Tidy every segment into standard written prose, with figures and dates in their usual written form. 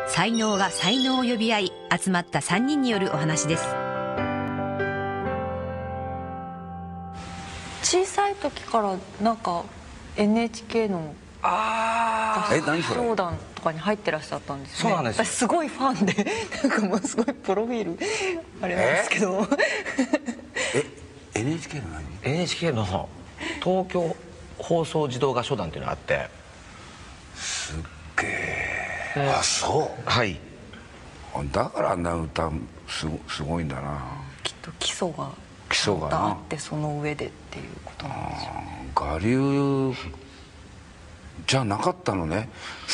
才能が才能を呼び合い集まった3人によるお話です。 小さい時からなんか NHK の合唱団とかに入ってらっしゃったんですね。 そうなんです。 私すごいファンで、なんかもうすごいプロフィールあれなんですけど。 NHK の何？ NHK の東京放送児童合唱団っていうのがあって。 すっげえ。あ、そう。 はい。 だからあんな歌すごいんだな。 きっと基礎があってその上でっていうことなんですよね。 我流じゃなかったのね。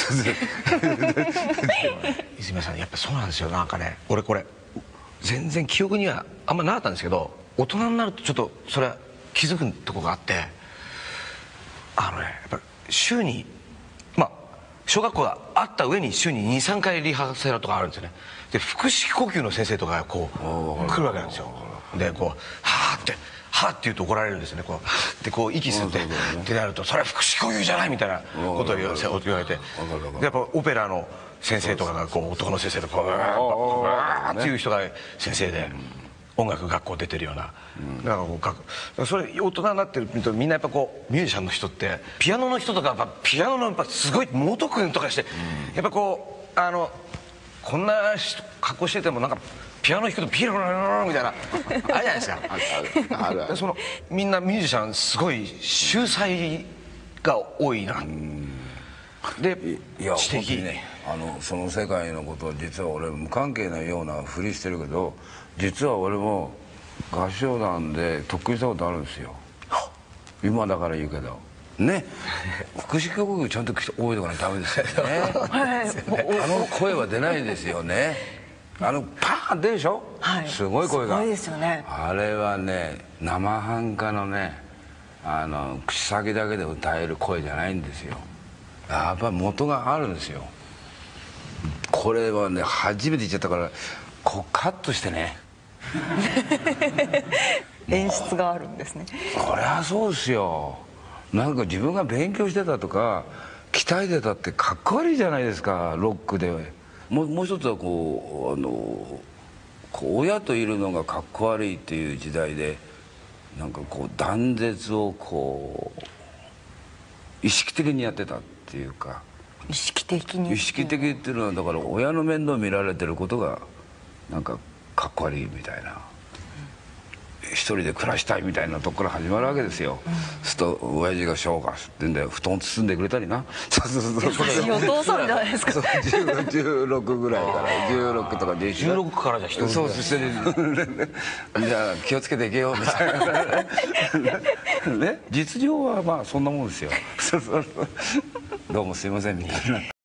泉さん、やっぱそうなんですよ。なんかね、俺これ全然記憶にはあんまなかったんですけど、大人になるとちょっとそれは気づくとこがあって、やっぱ週に小学校があった上に週に2、3回リハーサルとかあるんですよね。で腹式呼吸の先生とかがこう来るわけなんですよ。でこうはーってはーって言うと怒られるんですよね。こうでこう息吸ってってなると、それは腹式呼吸じゃないみたいなことを言われて、やっぱオペラの先生とかがこう男の先生とかわーっていう人が先生で、音楽学校出てるような、なんかこうそれ大人になってるとみんなやっぱこうミュージシャンの人ってピアノの人とかやっぱピアノのやっぱすごい元君とかして、やっぱこうこんな格好しててもなんかピアノ弾くとピロロロロみたいなあるじゃないですか。ある。そのみんなミュージシャンすごい秀才が多いな。で知的ね。 その世界のことを実は俺無関係なようなふりしてるけど、実は俺も合唱団で得意したことあるんですよ。今だから言うけどね。腹式呼吸ちゃんと覚えておかないとダメですよね。声は出ないですよね。パーン出るでしょ。すごい声が。 すごいですよね。 あれはね、生半可のね、口先だけで歌える声じゃないんですよ。やっぱ元があるんですよ。これはね、初めて言っちゃったからこうカットしてね。 演出があるんですね。 そりゃそうですよ。なんか自分が勉強してたとか鍛えてたってかっこ悪いじゃないですか、ロックで。もう一つはこう親といるのがかっこ悪いっていう時代で、なんかこう断絶をこう意識的にやってたっていうか。 意識的に。 意識的っていうのはだから親の面倒見られてることがなんかかっこ悪いみたいな、一人で暮らしたいみたいなとこから始まるわけですよ。すると親父が「しょうか」ってんで布団包んでくれたりな。 いいお父さんじゃないですか。 16ぐらいから16とか 16からじゃ一人で。 そうしてじゃあ気をつけていけよみたいなね。実情はまあそんなもんですよ。どうもすいませんみたいな。